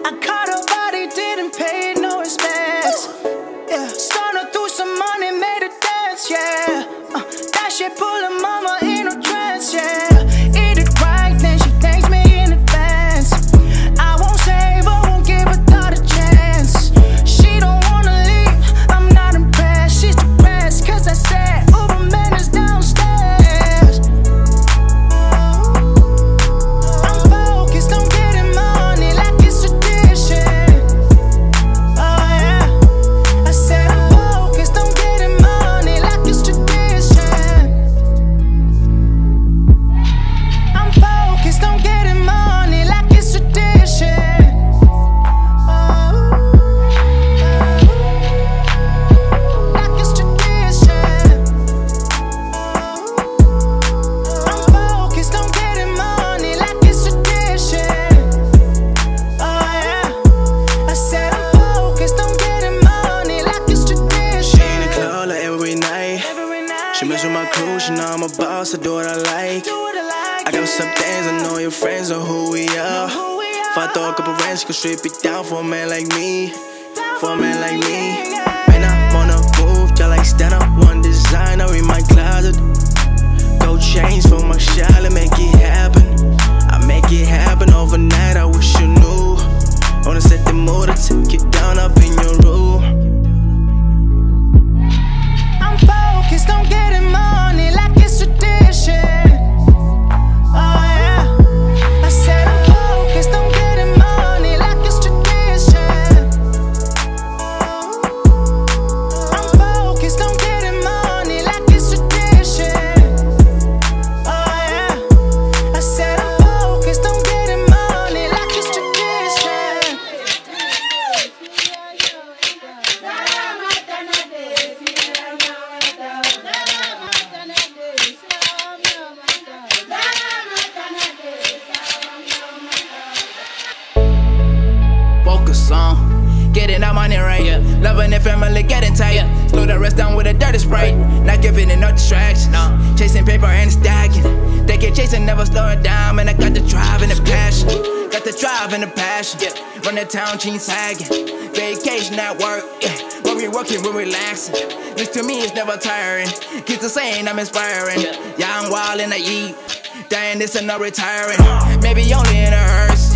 I caught her body, didn't pay it no respects. Yeah, stun her through some money, made her dance, yeah. That shit pulling mama in a trance, yeah. Eat it right, then she thanks me in advance. I won't save her, won't give her thought a chance. She don't wanna leave, I'm not impressed. She's depressed, cause I said Uber man is downstairs. I'm focused on getting money like it's tradition. Oh yeah, I said I'm focused on getting money like it's tradition. I'm focused on getting money like it's tradition. Like it's tradition. I'm focused on getting money like it's tradition. Oh yeah, I said I'm focused on getting money like it's tradition. She in the club like every night. She mess with my crew, she know I'm a boss, I do what I like. I got some things, I know your friends know who we are. If I throw a couple rents, she can strip it down for a man like me. For a man like me. Man, I'm on the move, just like stand up, one designer in my closet. Go change for my shot and make it happen. I make it happen overnight, I wish you knew. Wanna set the mood, I take you down up in your room. I'm focused on getting money like it's tradition. Oh yeah, I said I'm focused on getting money like it's tradition. I'm focused on getting money like it's tradition. Oh yeah, I said I'm focused on getting money like it's tradition. Focus on getting that money right. Yeah. Loving the family, getting tight. Yeah. Slow the rest down with a dirty sprite. Not giving it no distractions. No. Chasing paper and stacking. They get chasing, never slowing down. Man, I got the drive and the passion. Got the drive and the passion. Yeah. Run the town, jeans sagging. Vacation at work. Yeah. When we working, we're relaxing. This to me is never tiring. Keep the same, I'm inspiring. Yeah, I'm wild and I eat. Dying, this and no retiring. Maybe only in a hearse.